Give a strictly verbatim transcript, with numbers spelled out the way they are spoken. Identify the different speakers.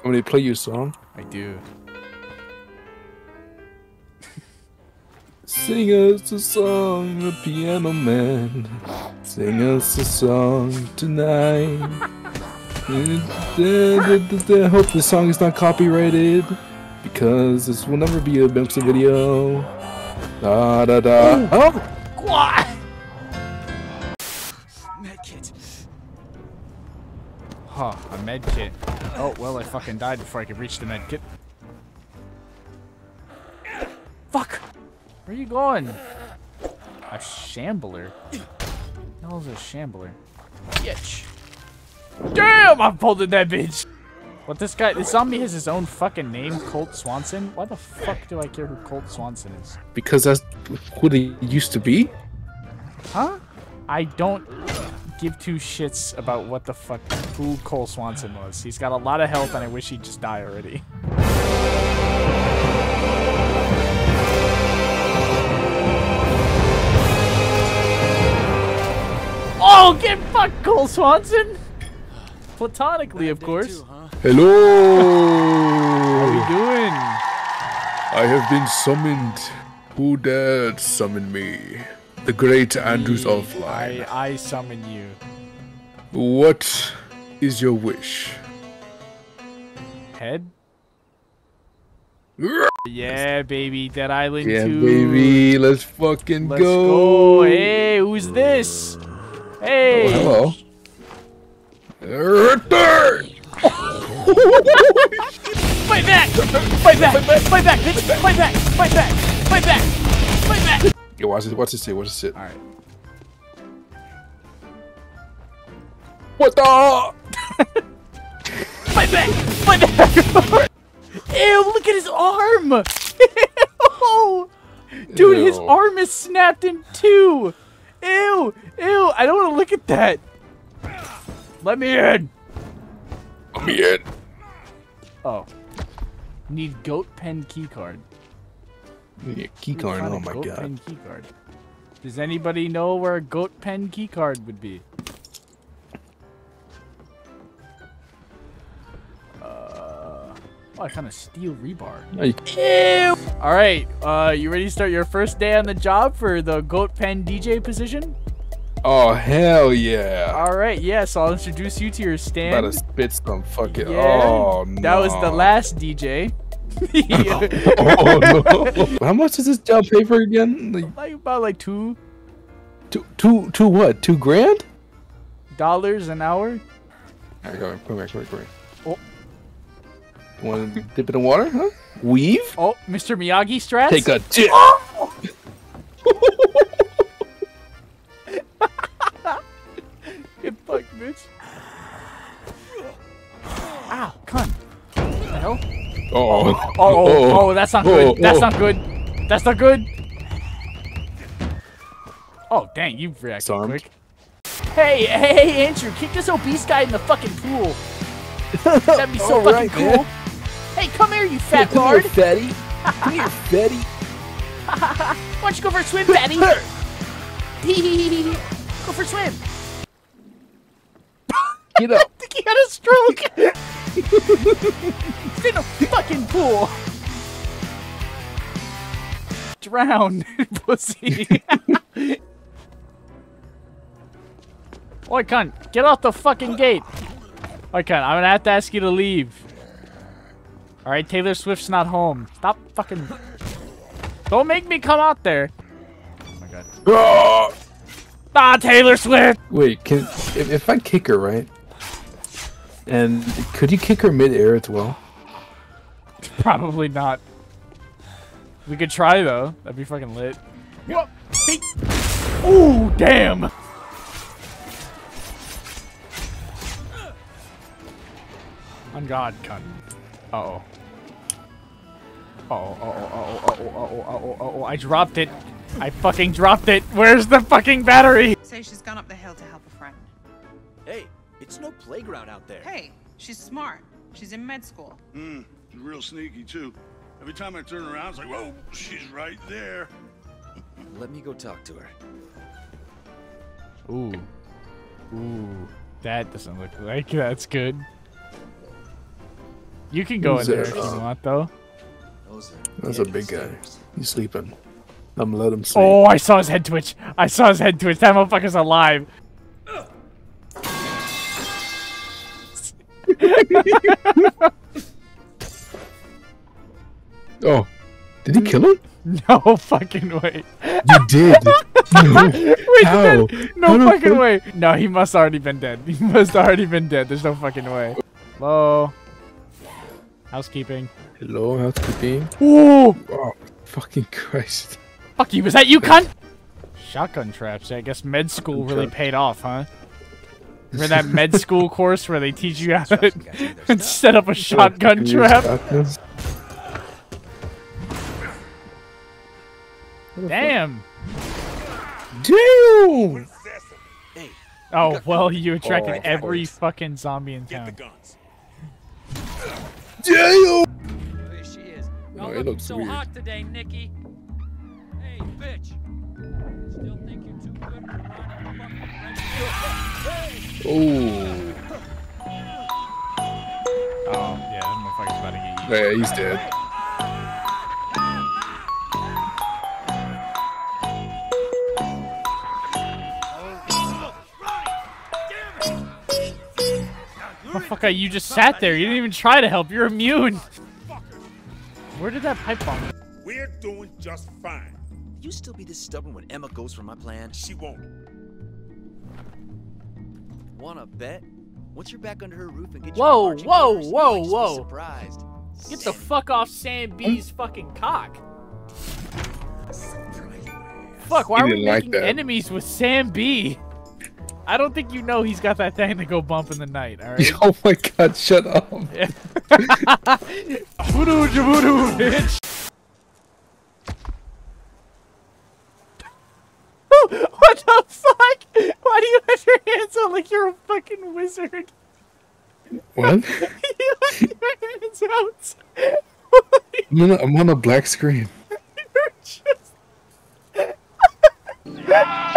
Speaker 1: Want me to play you a song?
Speaker 2: I do.
Speaker 1: Sing us a song, a piano man. Sing us a song tonight. I hope the song is not copyrighted because this will never be a Bimps video. Da da da. Oh!
Speaker 2: What? Medkit. Huh, a medkit. Oh, well, I fucking died before I could reach the medkit. Fuck! Where are you going? A shambler? What the hell is a shambler? Bitch. Damn! I'm holding that bitch! What this guy, this zombie has his own fucking name, Colt Swanson? Why the fuck do I care who Colt Swanson is?
Speaker 1: Because that's what he used to be?
Speaker 2: Huh? I don't give two shits about what the fuck, who Cole Swanson was. He's got a lot of health and I wish he'd just die already. Oh, get fucked, Cole Swanson! Platonically, of course.
Speaker 3: Too, huh?
Speaker 1: Hello!
Speaker 2: How we doing?
Speaker 1: I have been summoned. Who dared summon me? The great Andrews offline.
Speaker 2: I, I summon you.
Speaker 1: What is your wish?
Speaker 2: Head? Yeah, baby, Dead Island
Speaker 1: Yeah,
Speaker 2: two.
Speaker 1: baby, let's fucking
Speaker 2: Let's
Speaker 1: go.
Speaker 2: go. Hey, who's this? Hey.
Speaker 1: Oh, hello. Right there.
Speaker 2: Fight back! Fight back! Fight back, bitch! Fight back! Fight back! Fight back! Fight back!
Speaker 1: Yo, watch it. Watch it say. Watch it sit.
Speaker 2: All right.
Speaker 1: What the?
Speaker 2: Fight back! Fight back! Ew! Look at his arm! Ew! Dude, his
Speaker 1: Ew.
Speaker 2: arm is snapped in two. Ew! Ew! I don't want to look at that. Let me in.
Speaker 1: Let me in.
Speaker 2: Oh. Need goat pen keycard.
Speaker 1: Yeah, key card.
Speaker 2: Find a
Speaker 1: Oh my
Speaker 2: goat
Speaker 1: god.
Speaker 2: pen keycard. Does anybody know where a goat pen keycard would be? Uh, oh, I found a steel rebar.
Speaker 1: Hey.
Speaker 2: Ew! All right, uh, you ready to start your first day on the job for the goat pen D J position?
Speaker 1: Oh hell yeah!
Speaker 2: All right, yes, I'll introduce you to your stand.
Speaker 1: About to spit some fucking.
Speaker 2: Yeah,
Speaker 1: Oh no.
Speaker 2: that was the last D J.
Speaker 1: Oh no! How much does this job pay for again? Like
Speaker 2: Like about like two
Speaker 1: two, two, two what? Two grand?
Speaker 2: dollars an hour.
Speaker 1: Alright, go back, go back, go back, go back.
Speaker 2: Oh.
Speaker 1: Want to dip it in water? Huh? Weave?
Speaker 2: Oh, Mister Miyagi strats.
Speaker 1: Take a dip.
Speaker 2: Oh! Get fucked, bitch. Ow, cunt. What the hell?
Speaker 1: Oh.
Speaker 2: Oh, oh, oh, oh, that's not good.
Speaker 1: Oh,
Speaker 2: That's
Speaker 1: oh.
Speaker 2: not good. That's not good. Oh, dang, you reacted
Speaker 1: Disarmed.
Speaker 2: quick. Hey, hey, hey, Andrew, kick this obese guy in the fucking pool. That'd be so
Speaker 1: All
Speaker 2: fucking
Speaker 1: right,
Speaker 2: cool.
Speaker 1: man.
Speaker 2: Hey, come here, you fat
Speaker 1: Come
Speaker 2: lard.
Speaker 1: here, fatty. Come here, fatty.
Speaker 2: Why don't you go for a swim, fatty? Go for a swim.
Speaker 1: Get up.
Speaker 2: I think he had a stroke. He's in a fucking pool. Drown, pussy. Oi, cunt, get off the fucking gate. Oi, cunt, I'm gonna have to ask you to leave. Alright, Taylor Swift's not home. Stop fucking... Don't make me come out there. Oh my god.
Speaker 1: Oh!
Speaker 2: Ah, Taylor Swift!
Speaker 1: Wait, can if, if I kick her, right? And could you kick her mid-air as well?
Speaker 2: Probably not. We could try though. That'd be fucking lit. Whoa. Hey. Ooh, damn! On God, cunt. Uh oh. Uh oh, uh oh, uh oh, uh oh, uh oh, uh oh, uh oh, I dropped it. I fucking dropped it. Where's the fucking battery?
Speaker 4: So she's gone up the hill to help a friend.
Speaker 3: Hey, it's no playground out there.
Speaker 4: Hey, she's smart. She's in med school.
Speaker 5: Hmm, she's real sneaky too. Every time I turn around, it's like, whoa, she's right there.
Speaker 3: Let me go talk to her.
Speaker 2: Ooh. Ooh. That doesn't look like that's good. You can go in
Speaker 1: Who's
Speaker 2: there
Speaker 1: there?
Speaker 2: if you want, though.
Speaker 3: Those are
Speaker 1: That's a big guy. He's sleeping. I'm gonna let him sleep.
Speaker 2: Oh, I saw his head twitch. I saw his head twitch. That motherfucker's alive.
Speaker 1: Oh, did he kill him?
Speaker 2: No fucking way.
Speaker 1: You did. No.
Speaker 2: Wait,
Speaker 1: How?
Speaker 2: did that- no
Speaker 1: How the
Speaker 2: fucking
Speaker 1: fuck-
Speaker 2: way. No, he must already been dead. He must already been dead. There's no fucking way. Hello. Housekeeping.
Speaker 1: Hello, housekeeping.
Speaker 2: Ooh.
Speaker 1: Oh, fucking Christ.
Speaker 2: Fuck you. Was that you, cunt? Shotgun traps. I guess med school really
Speaker 1: Trap.
Speaker 2: paid off, huh? Remember that med school course where they teach you how to
Speaker 3: Trust the guys in their stuff.
Speaker 2: set up a shotgun
Speaker 1: Use
Speaker 2: trap?
Speaker 1: shotguns.
Speaker 2: Damn.
Speaker 1: Damn!
Speaker 3: Hey,
Speaker 2: Oh, well, you attracted
Speaker 1: Oh, of
Speaker 2: every
Speaker 1: course.
Speaker 2: fucking zombie in town.
Speaker 5: guns.
Speaker 1: Damn!
Speaker 6: There she is.
Speaker 1: Oh,
Speaker 6: Y'all
Speaker 1: it
Speaker 6: looking
Speaker 1: looks
Speaker 6: so
Speaker 1: weird.
Speaker 6: hot today, Nikki. Hey, bitch. Still think you're too good for running fucking
Speaker 1: Oh.
Speaker 2: Oh, yeah, that motherfucker's about to get you.
Speaker 1: Yeah, he's dead.
Speaker 2: Motherfucker, you just sat there. You didn't even try to help. You're immune. Where did that pipe bomb?
Speaker 7: We're doing just fine.
Speaker 3: will you still be this stubborn when Emma goes for my plan?
Speaker 7: She won't.
Speaker 3: Wanna bet? Once you're back under her roof and get
Speaker 2: Whoa,
Speaker 3: your marching
Speaker 2: whoa,
Speaker 3: orders, you
Speaker 2: whoa,
Speaker 3: might just be
Speaker 2: whoa.
Speaker 3: surprised.
Speaker 2: Get the fuck off Sam B's fucking cock. Fuck, why
Speaker 1: He
Speaker 2: are we
Speaker 1: didn't like
Speaker 2: making
Speaker 1: that.
Speaker 2: enemies with Sam B? I don't think you know he's got that thing to go bump in the night, alright?
Speaker 1: Oh my god, shut up.
Speaker 2: Voodoo javoodoo, bitch! What the fuck? Why do you have your hands out like you're a fucking wizard?
Speaker 1: What?
Speaker 2: You have your hands out.
Speaker 1: I'm on a, I'm on a black screen.
Speaker 2: You're just...